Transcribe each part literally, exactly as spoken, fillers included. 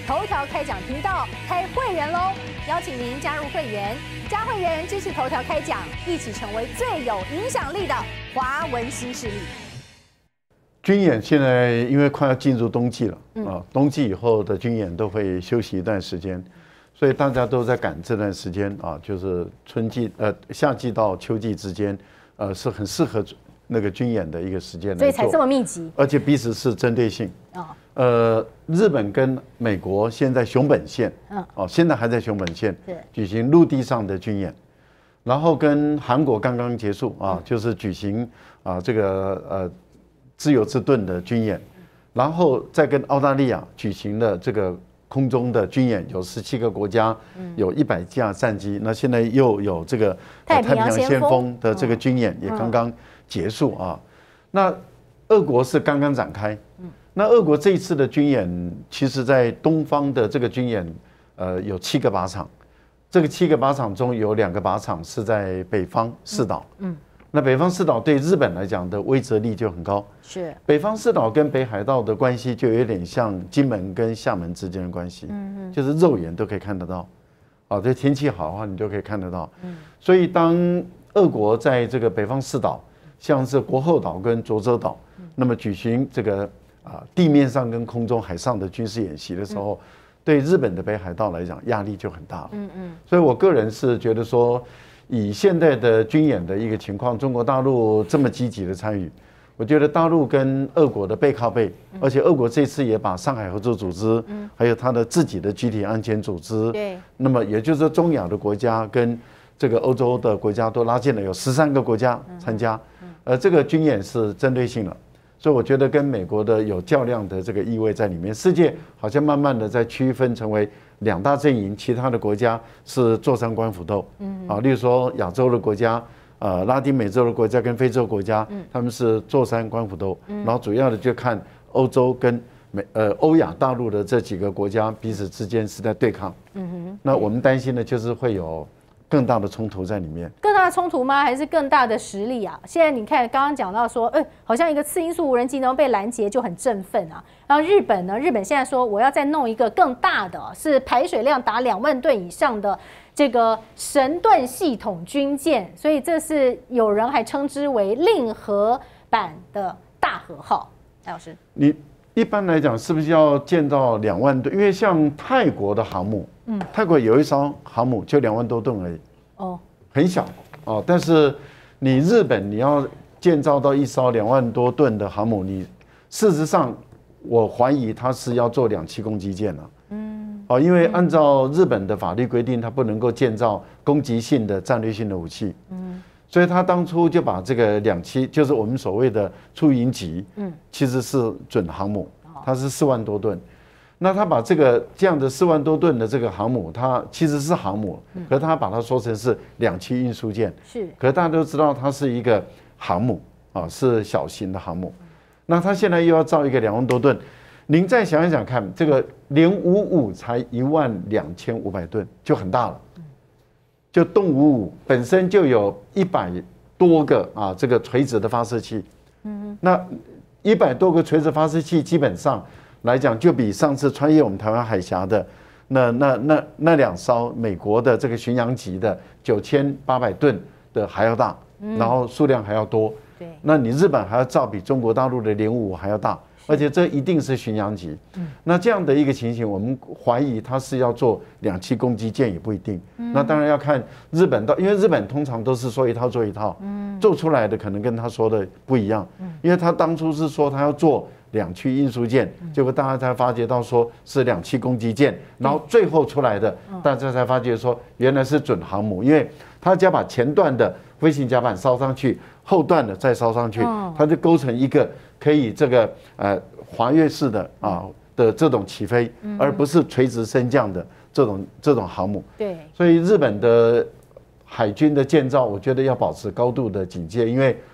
头条开讲频道开会员喽！邀请您加入会员，加会员支持头条开讲，一起成为最有影响力的华文新势力。 军演现在因为快要进入冬季了啊，冬季以后的军演都会休息一段时间，所以大家都在赶这段时间啊，就是春季呃夏季到秋季之间，呃是很适合那个军演的一个时间， 所以才这么密集， 而且彼此是针对性啊。 呃，日本跟美国现在熊本县， 嗯， 哦，现在还在熊本县对举行陆地上的军演，然后跟韩国刚刚结束啊，就是举行啊这个呃自由之盾的军演，然后再跟澳大利亚举行了这个空中的军演，有十七个国家，有一百架战机，那现在又有这个太平洋先锋的这个军演也刚刚结束啊，那俄国是刚刚展开。那俄国这一次的军演，其实在东方的这个军演，呃，有七个靶场，这个七个靶场中有两个靶场是在北方四岛，嗯，那北方四岛对日本来讲的威慑力就很高， 是北方四岛跟北海道的关系就有点像金门跟厦门之间的关系，嗯嗯，就是肉眼都可以看得到，啊，这天气好的话你就可以看得到，嗯，所以当俄国在这个北方四岛，像是国后岛跟涿州岛，那么举行这个。啊，地面上跟空中、海上的军事演习的时候，嗯、对日本的北海道来讲压力就很大了。嗯嗯，所以我个人是觉得说，以现在的军演的一个情况，中国大陆这么积极的参与，我觉得大陆跟俄国的背靠背，而且俄国这次也把上海合作组织，嗯，还有它的自己的集体安全组织，对，那么也就是说中亚的国家跟这个欧洲的国家都拉进了，有十三个国家参加，呃，这个军演是针对性的。所以我觉得跟美国的有较量的这个意味在里面，世界好像慢慢的在区分成为两大阵营，其他的国家是坐山观虎斗，嗯，啊，例如说亚洲的国家，呃，拉丁美洲的国家跟非洲国家，他们是坐山观虎斗，然后主要的就看欧洲跟美呃欧亚大陆的这几个国家彼此之间是在对抗，嗯哼，那我们担心的就是会有更大的冲突在里面， 更大的冲突吗？还是更大的实力啊？现在你看，刚刚讲到说，哎、欸，好像一个次音速无人机能被拦截就很振奋啊。然后日本呢，日本现在说我要再弄一个更大的，是排水量达两万吨以上的这个神盾系统军舰，所以这是有人还称之为令和版的大和号。赖老师， 你一般来讲是不是要建造两万吨？因为像泰国的航母。嗯，泰国有一艘航母就两万多吨而已，哦，很小哦。但是你日本你要建造到一艘两万多吨的航母，你事实上我怀疑它是要做两栖攻击舰了，嗯，哦，因为按照日本的法律规定，它不能够建造攻击性的战略性的武器，嗯，所以他当初就把这个两栖，就是我们所谓的出营级，嗯，其实是准航母，它是四万多吨。那他把这个这样的四万多吨的这个航母，它其实是航母，可是他把它说成是两栖运输舰，是，可是大家都知道它是一个航母啊，是小型的航母。那他现在又要造一个两万多吨，您再想一想看，这个零五五才一万两千五百吨，就很大了。就动五五本身就有一百多个啊，这个垂直的发射器，嗯，那一百多个垂直发射器基本上。来讲，就比上次穿越我们台湾海峡的那那那那两艘美国的这个巡洋级的九千八百吨的还要大，然后数量还要多。对，那你日本还要造比中国大陆的零五五还要大，而且这一定是巡洋级。那这样的一个情形，我们怀疑它是要做两栖攻击舰也不一定。那当然要看日本到，因为日本通常都是说一套做一套，做出来的可能跟他说的不一样。因为他当初是说他要做。两栖运输舰，结果大家才发觉到说是两栖攻击舰，然后最后出来的，大家才发觉说原来是准航母，因为他只要把前段的飞行甲板烧上去，后段的再烧上去，它就构成一个可以这个呃滑跃式的啊的这种起飞，而不是垂直升降的这种这种航母。对，所以日本的海军的建造，我觉得要保持高度的警戒，因为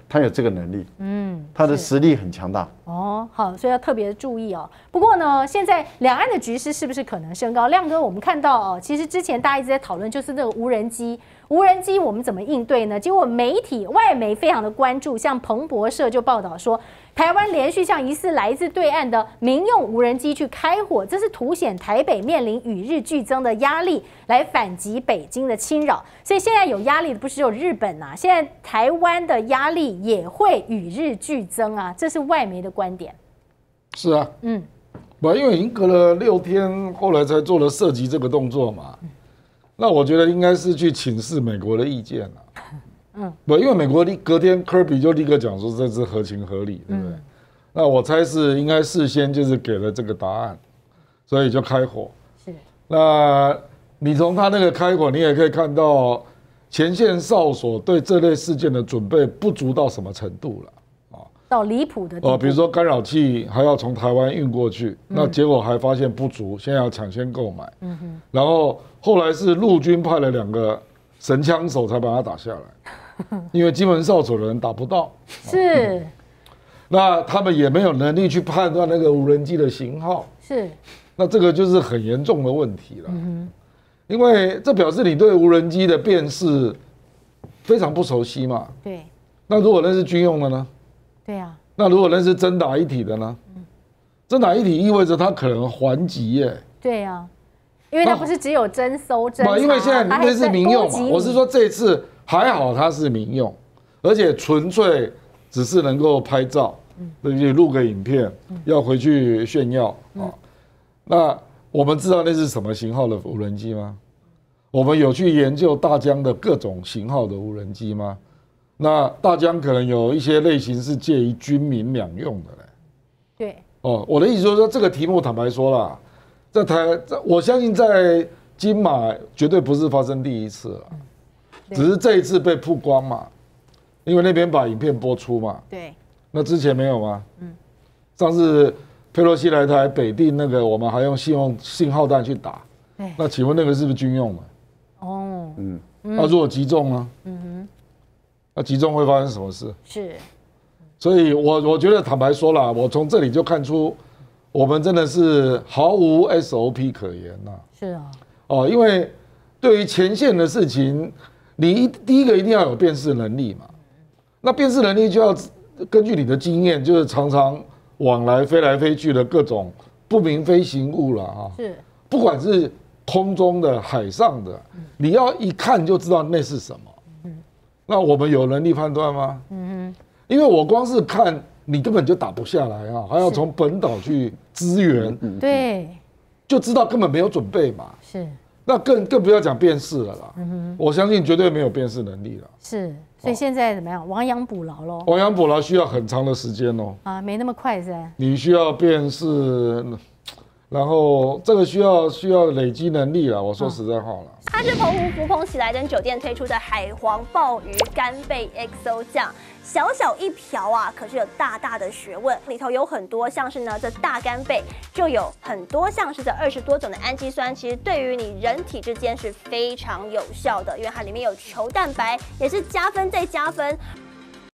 他有这个能力，嗯，他的实力很强大。 哦，好，所以要特别注意哦。不过呢，现在两岸的局势是不是可能升高？亮哥，我们看到哦，其实之前大家一直在讨论，就是那个无人机，无人机我们怎么应对呢？结果媒体外媒非常的关注，像彭博社就报道说，台湾连续向疑似来自对岸的民用无人机去开火，这是凸显台北面临与日俱增的压力，来反击北京的侵扰。所以现在有压力的不是只有日本啊，现在台湾的压力也会与日俱增啊，这是外媒的观点。 是啊，嗯，不，因为已经隔了六天，后来才做了射击这个动作嘛，嗯、那我觉得应该是去请示美国的意见了。嗯，不，因为美国隔天科比就立刻讲说这是合情合理，对不对？嗯、那我猜是应该事先就是给了这个答案，所以就开火。是，那你从他那个开火，你也可以看到前线哨所对这类事件的准备不足到什么程度了。 到离谱的地步哦，比如说干扰器还要从台湾运过去，嗯、那结果还发现不足，现在要抢先购买。嗯哼，然后后来是陆军派了两个神枪手才把它打下来，因为金门哨所的人打不到。 是， 那他们也没有能力去判断那个无人机的型号。 是， 那这个就是很严重的问题了。嗯哼，因为这表示你对无人机的辨识非常不熟悉嘛。 对。 那如果那是军用的呢？ 对啊， 那如果那是真打一体的呢？嗯、真打一体意味着它可能还击耶。 对啊，因为它不是只有侦搜侦查， 因为现在那是民用嘛。我是说这次还好它是民用，而且纯粹只是能够拍照，嗯，录个影片，嗯、要回去炫耀啊。嗯、那我们知道那是什么型号的无人机吗？我们有去研究大疆的各种型号的无人机吗？那大疆可能有一些类型是介于军民两用的嘞。 对。 哦，我的意思就是说，这个题目坦白说啦，在台，我相信在金马绝对不是发生第一次了，嗯、只是这一次被曝光嘛，因为那边把影片播出嘛。 对。那之前没有吗？嗯。上次佩洛西来台北定那个，我们还用信用信号弹去打。对。那请问那个是不是军用的？哦。嗯。那如果击中呢？嗯哼。那击中会发生什么事？ 是， 所以我我觉得坦白说啦，我从这里就看出，我们真的是毫无 S O P 可言呐。 是啊， 哦，因为对于前线的事情，你第一个一定要有辨识能力嘛。那辨识能力就要根据你的经验，就是常常往来飞来飞去的各种不明飞行物了啊。 是， 不管是空中的、海上的，你要一看就知道那是什么。那我们有能力判断吗？嗯哼，因为我光是看你根本就打不下来啊，还要从本岛去支援， 对， 就知道根本没有准备嘛。 是， 那更更不要讲辨识了啦。嗯哼，我相信绝对没有辨识能力了。 是，所以现在怎么样？亡羊补牢喽。 亡羊补牢需要很长的时间哦。 啊，没那么快是吧？ 你需要辨识。然后这个需要需要累积能力了，我说实在话了。 它是澎湖福朋喜来登酒店推出的海皇鲍鱼干贝 X O 酱，小小一瓢啊，可是有大大的学问，里头有很多像是呢这大干贝就有很多像是这二十多种的氨基酸，其实对于你人体之间是非常有效的，因为它里面有球蛋白，也是加分再加分。